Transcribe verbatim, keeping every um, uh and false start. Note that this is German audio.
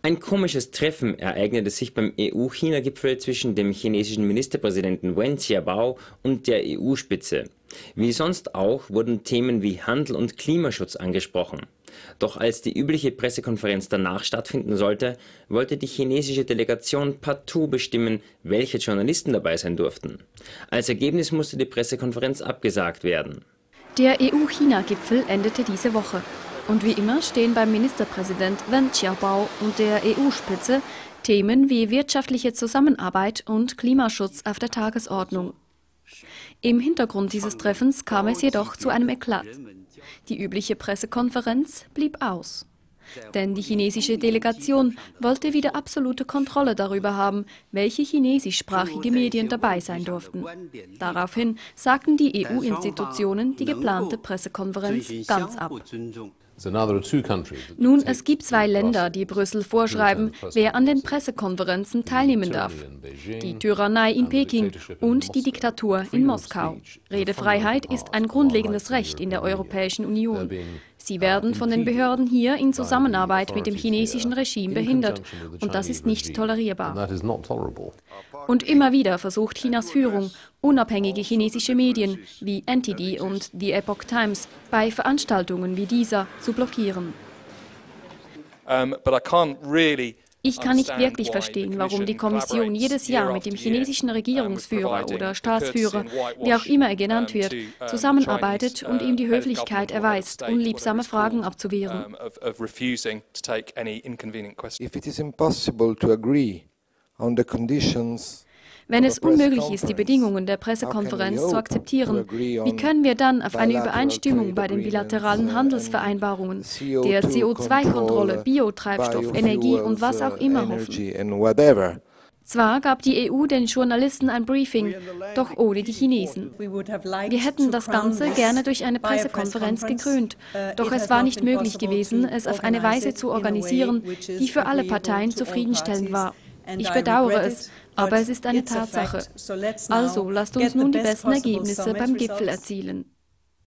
Ein komisches Treffen ereignete sich beim E U-China-Gipfel zwischen dem chinesischen Ministerpräsidenten Wen Jiabao und der E U-Spitze. Wie sonst auch wurden Themen wie Handel und Klimaschutz angesprochen. Doch als die übliche Pressekonferenz danach stattfinden sollte, wollte die chinesische Delegation partout bestimmen, welche Journalisten dabei sein durften. Als Ergebnis musste die Pressekonferenz abgesagt werden. Der E U-China-Gipfel endete diese Woche. Und wie immer stehen beim Ministerpräsident Wen Jiabao und der E U-Spitze Themen wie wirtschaftliche Zusammenarbeit und Klimaschutz auf der Tagesordnung. Im Hintergrund dieses Treffens kam es jedoch zu einem Eklat. Die übliche Pressekonferenz blieb aus. Denn die chinesische Delegation wollte wieder absolute Kontrolle darüber haben, welche chinesischsprachige Medien dabei sein durften. Daraufhin sagten die E U-Institutionen die geplante Pressekonferenz ganz ab. Nun, es gibt zwei Länder, die Brüssel vorschreiben, wer an den Pressekonferenzen teilnehmen darf. Die Tyrannei in Peking und die Diktatur in Moskau. Redefreiheit ist ein grundlegendes Recht in der Europäischen Union. Sie werden von den Behörden hier in Zusammenarbeit mit dem chinesischen Regime behindert und das ist nicht tolerierbar. Und immer wieder versucht Chinas Führung, unabhängige chinesische Medien wie N T D und The Epoch Times bei Veranstaltungen wie dieser zu blockieren. Ich kann nicht wirklich verstehen, warum die Kommission jedes Jahr mit dem chinesischen Regierungsführer oder Staatsführer, wie auch immer er genannt wird, zusammenarbeitet und ihm die Höflichkeit erweist, unliebsame Fragen abzuwehren. Wenn es unmöglich ist, die Bedingungen der Pressekonferenz zu akzeptieren, wie können wir dann auf eine Übereinstimmung bei den bilateralen Handelsvereinbarungen, der C O zwei Kontrolle, Biotreibstoff, Energie und was auch immer hoffen? Zwar gab die E U den Journalisten ein Briefing, doch ohne die Chinesen. Wir hätten das Ganze gerne durch eine Pressekonferenz gekrönt, doch es war nicht möglich gewesen, es auf eine Weise zu organisieren, die für alle Parteien zufriedenstellend war. Ich bedauere es, aber es ist eine Tatsache. Also lasst uns nun die besten Ergebnisse beim Gipfel erzielen.